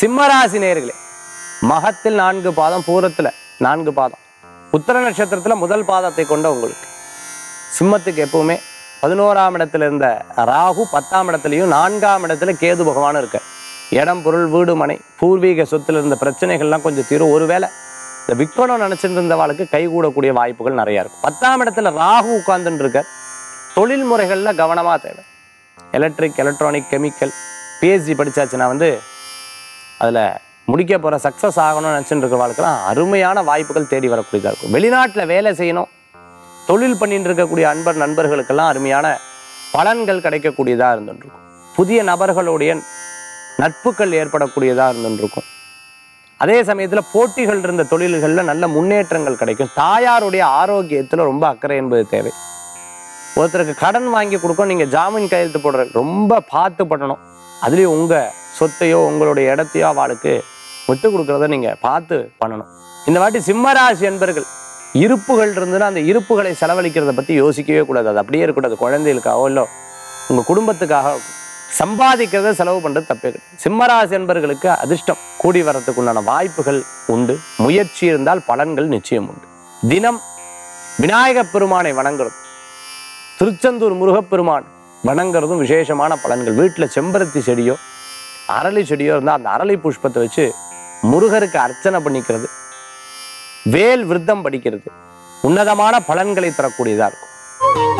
சிம்மராசி நேயர்களே, மகத்தில் 4 பாதம், பூரத்துல 4 பாதம், உத்தர நட்சத்திரத்துல முதல் பாதத்தை கொண்ட உங்களுக்கு சிம்மத்துக்கு எப்பவுமே 11ஆம் இடத்துல இருந்த ராகு 10ஆம் இடத்துலையும் 4ஆம் இடத்துல கேது பகவானும் இருக்க. இடம், பொருள், வீடு, மனை, பூர்வீக சொத்துல இருந்த பிரச்சனைகள்லாம் கொஞ்சம் தீரும். ஒருவேளை இந்த விற்கணும் நினைச்சிட்டு இருந்தவாளுக்கு கைகூடக்கூடிய வாய்ப்புகள் நிறைய இருக்கும். 10ஆம் இடத்துல ராகு உட்கார்ந்துட்டு இருக்க. தொழில் முறைகள்ல கவனமா தேவை. எலக்ட்ரிக், எலக்ட்ரானிக், கெமிக்கல், பிஹெச்டி படிச்சாச்சுன்னா அதுல முடிக்க போற சக்சஸ் ஆகணும்னு நினைச்சுட்டு இருக்கிறவாளுக்கெல்லாம் அருமையான வாய்ப்புகள் தேடி வரக்கூடியதா இருக்கும். வெளிநாட்டுல வேலை செய்யணும், தொழில் பண்ணிட்டு இருக்கக்கூடிய நண்பர்களுக்கெல்லாம் அருமையான பலன்கள் கிடைக்கக்கூடியதா இருந்துருக்கும். புதிய நபர்களுடைய நட்புகள் ஏற்படக்கூடியதா இருந்துருக்கும். அதே சமயத்துல போட்டிகள் இருந்த தொழில்கள்ல நல்ல முன்னேற்றங்கள் கிடைக்கும். தாயாருடைய ஆரோக்கியத்துல ரொம்ப அக்கறை என்பது தேவை. ஒருத்தருக்கு கடன் வாங்கி கொடுக்கும், நீங்க ஜாமீன் கையெழுத்து போடுற ரொம்ப பார்த்து பண்ணணும். அதுலயும் உங்க சொத்தையோ உங்களுடைய இடத்தையோ அவளுக்கு விட்டு கொடுக்கறத நீங்க பார்த்து பண்ணணும். இந்த வாட்டி சிம்மராசி என்பர்கள் இருப்புகள் இருந்துன்னா அந்த இருப்புகளை செலவழிக்கிறத பத்தி யோசிக்கவே கூடாது. அது அப்படியே இருக்கக்கூடாது. குழந்தைகளுக்காகவோ இல்லை உங்க குடும்பத்துக்காக சம்பாதிக்கிறத செலவு பண்றது தப்பே கிடையாது. சிம்மராசி என்பர்களுக்கு அதிர்ஷ்டம் கூடி வரத்துக்கு உண்டான வாய்ப்புகள் உண்டு. முயற்சி இருந்தால் பலன்கள் நிச்சயம் உண்டு. தினம் விநாயகப் பெருமானை வணங்குறது, திருச்செந்தூர் முருகப்பெருமான் வணங்குறதும் விசேஷமான பலன்கள். வீட்டில் செம்பருத்தி செடியோ அரளி செடியோ இருந்தால் அந்த அரளி புஷ்பத்தை வச்சு முருகருக்கு அர்ச்சனை பண்ணிக்கிறது, வேல் விருத்தம் படிக்கிறது உன்னதமான பலன்களை தரக்கூடியதா இருக்கும்.